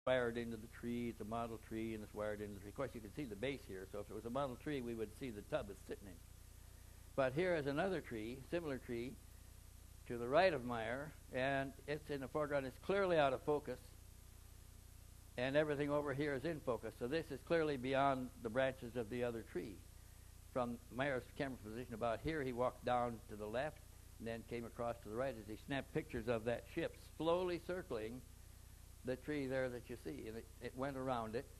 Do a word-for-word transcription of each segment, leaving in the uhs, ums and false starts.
wired into the tree. It's a model tree, and it's wired into the tree. Of course, you can see the base here, so if it was a model tree, we would see the tub it's sitting in. But here is another tree, similar tree, to the right of Meyer, and it's in the foreground. It's clearly out of focus, and everything over here is in focus. So this is clearly beyond the branches of the other tree. From Meyer's camera position about here, he walked down to the left and then came across to the right as he snapped pictures of that ship slowly circling the tree there that you see. And it, it went around it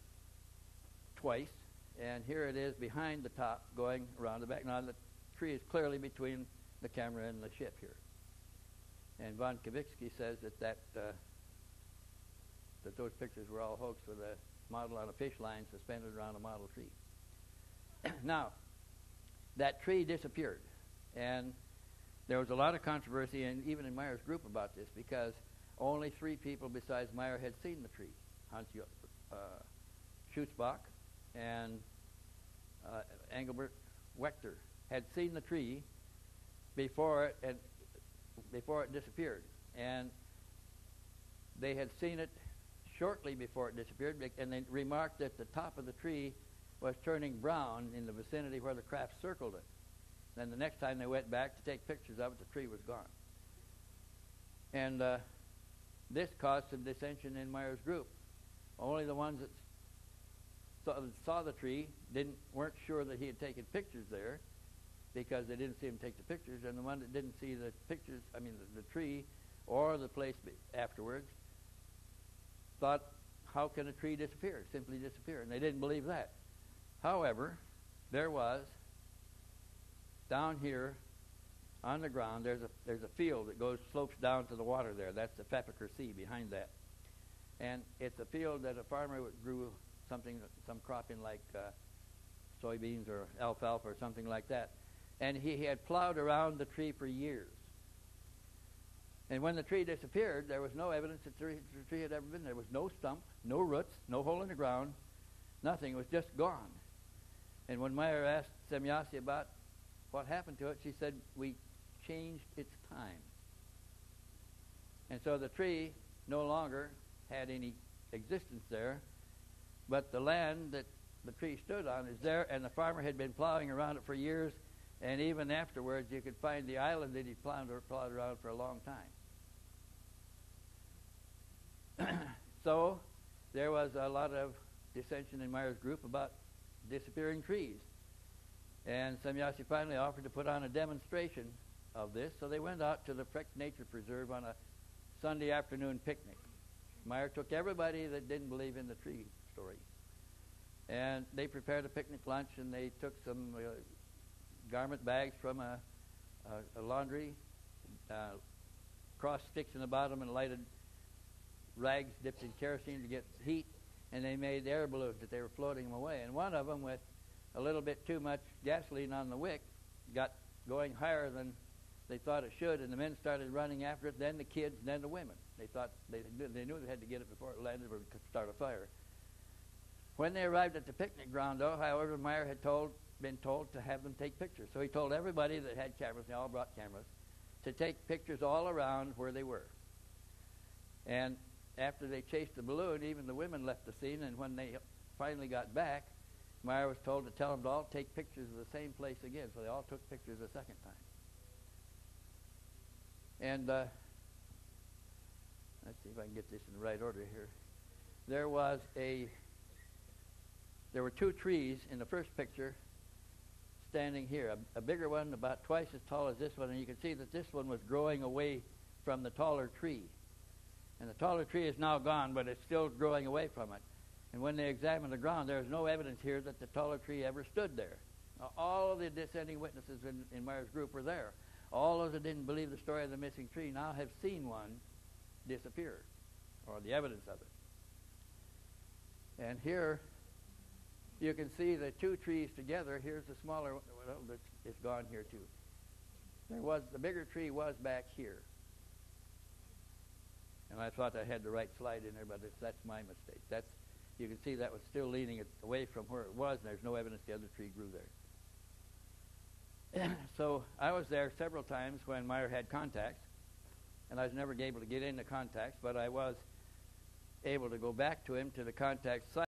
twice, and here it is behind the top going around the back. Now the tree is clearly between the camera and the ship here. And von Kavitsky says that, that, uh, that those pictures were all hoax with a model on a fish line suspended around a model tree. Now, that tree disappeared, and there was a lot of controversy, and even in Meyer's group about this, because only three people besides Meyer had seen the tree: Hans uh, Schutzbach and uh, Engelbert Wechter had seen the tree before it and before it disappeared, and they had seen it shortly before it disappeared, and they remarked that the top of the tree was turning brown in the vicinity where the craft circled it. Then the next time they went back to take pictures of it, the tree was gone. And uh, this caused some dissension in Meyer's group. Only the ones that saw, that saw the tree didn't weren't sure that he had taken pictures there, because they didn't see him take the pictures, and the one that didn't see the pictures, I mean the, the tree or the place afterwards, thought, how can a tree disappear, simply disappear? And they didn't believe that. However, there was, down here on the ground, there's a there's a field that goes slopes down to the water there. That's the Fappiker Sea behind that. And it's a field that a farmer grew something, some crop in, like uh, soybeans or alfalfa or something like that. And he, he had plowed around the tree for years. And when the tree disappeared, there was no evidence that the tree, the tree had ever been there. There was no stump, no roots, no hole in the ground, nothing. It was just gone. And when Meyer asked Semyasi about what happened to it, she said, we changed its time. And so the tree no longer had any existence there, but the land that the tree stood on is there, and the farmer had been plowing around it for years, and even afterwards you could find the island that he plowed, plowed around for a long time. So there was a lot of dissension in Meyer's group about disappearing trees. And Semyasi finally offered to put on a demonstration of this, so they went out to the Precht Nature Preserve on a Sunday afternoon picnic. Meyer took everybody that didn't believe in the tree story. And they prepared a picnic lunch, and they took some uh, garment bags from a, a, a laundry, uh, crossed sticks in the bottom and lighted rags dipped in kerosene to get heat, and they made air balloons that they were floating them away. And one of them, with a little bit too much gasoline on the wick, got going higher than they thought it should, and the men started running after it, then the kids, and then the women. They thought they, they knew they had to get it before it landed or could start a fire. When they arrived at the picnic ground, though, however, Meyer had told, been told to have them take pictures. So he told everybody that had cameras, they all brought cameras, to take pictures all around where they were. And after they chased the balloon, even the women left the scene, and when they finally got back, Meyer was told to tell them to all take pictures of the same place again. So they all took pictures a second time. And uh, let's see if I can get this in the right order here. There was a, there were two trees in the first picture standing here. A, a bigger one about twice as tall as this one, and you can see that this one was growing away from the taller tree. And the taller tree is now gone, but it's still growing away from it. And when they examined the ground, there is no evidence here that the taller tree ever stood there. Now, all of the dissenting witnesses in, in Meyer's group were there. All those that didn't believe the story of the missing tree now have seen one disappear, or the evidence of it. And here you can see the two trees together. Here's the smaller one. Well, it's gone here too. There was, the bigger tree was back here. And I thought I had the right slide in there, but it's, that's my mistake. That's, you can see that was still leaning it away from where it was, and there's no evidence the other tree grew there. So I was there several times when Meyer had contacts, and I was never able to get into contacts, but I was able to go back to him to the contact site.